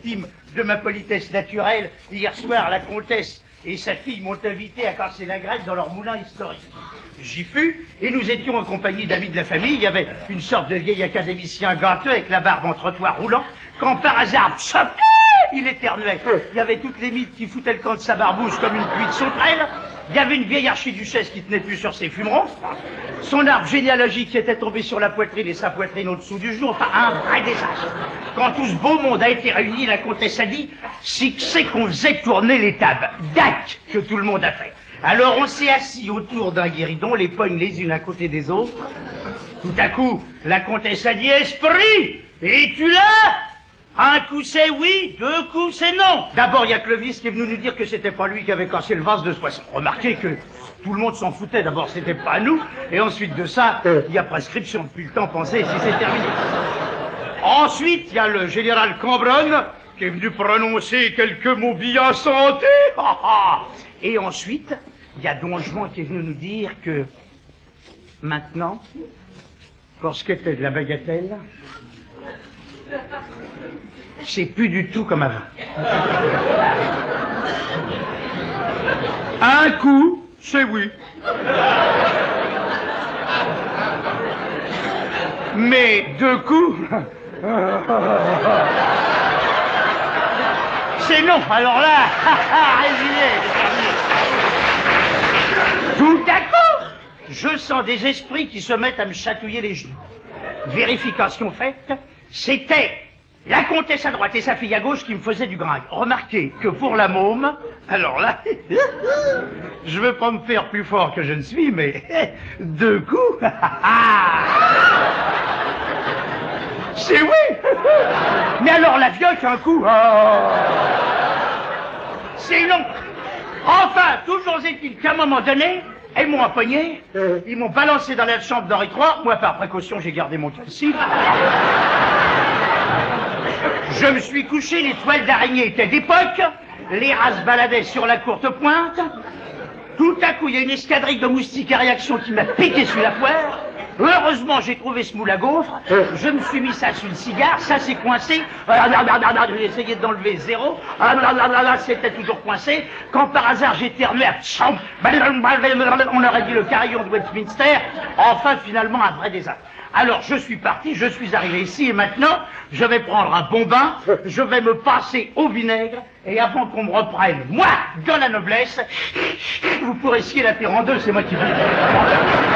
victime de ma politesse naturelle. Hier soir, la comtesse et sa fille m'ont invité à casser la grève dans leur moulin historique. J'y fus, et nous étions en compagnie d'amis de la famille. Il y avait une sorte de vieil académicien gâteux avec la barbe en trottoir roulant, quand par hasard, psop, il éternuait. Il y avait toutes les mythes qui foutaient le camp de sa barbouche comme une pluie de sauterelles. Il y avait une vieille archiduchesse qui tenait plus sur ses fumerons. Son arbre généalogique qui était tombé sur la poitrine et sa poitrine au-dessous du genou. Enfin, un vrai désastre. Quand tout ce beau monde a été réuni, la comtesse a dit « c'est qu'on faisait tourner les tables. » Dac, que tout le monde a fait. Alors on s'est assis autour d'un guéridon, les pognes les unes à côté des autres. Tout à coup, la comtesse a dit « Esprit, es-tu là ?» Un coup c'est oui, deux coups c'est non. D'abord, il y a Clovis qui est venu nous dire que c'était pas lui qui avait cassé le vase de Soissons. Remarquez que tout le monde s'en foutait. D'abord, c'était pas nous. Et ensuite de ça, il y a prescription. Depuis le temps, pensez si c'est terminé. Ensuite, il y a le général Cambronne qui est venu prononcer quelques mots bien santé. Et ensuite, il y a Don Juan qui est venu nous dire que maintenant, pour ce qui était de la bagatelle, c'est plus du tout comme avant. Un coup, c'est oui. Mais deux coups, c'est non. Alors là, résilié. Tout à coup, je sens des esprits qui se mettent à me chatouiller les genoux. Vérification faite, c'était la comtesse à droite et sa fille à gauche qui me faisaient du gringue. Remarquez que pour la môme, alors là, je veux pas me faire plus fort que je ne suis, mais deux coups, c'est oui. Mais alors la vioque, un coup, c'est non. Enfin, toujours est-il qu'à un moment donné, ils m'ont empoigné, ils m'ont balancé dans la chambre d'Henri III. Moi, par précaution, j'ai gardé mon calcif. Je me suis couché, les toiles d'araignée étaient d'époque, les rats se baladaient sur la courte pointe. Tout à coup, il y a une escadrille de moustiques à réaction qui m'a piqué sur la poire. Heureusement, j'ai trouvé ce moule à gaufre. Je me suis mis ça sur le cigare, ça s'est coincé. J'ai essayé d'enlever zéro. C'était toujours coincé. Quand par hasard j'ai éternué, on aurait dit le carillon de Westminster. Enfin, finalement, un vrai désastre. Alors, je suis parti, je suis arrivé ici, et maintenant, je vais prendre un bon bain, je vais me passer au vinaigre, et avant qu'on me reprenne, moi, dans la noblesse, vous pourrez scier la terre en deux, c'est moi qui vous le dis.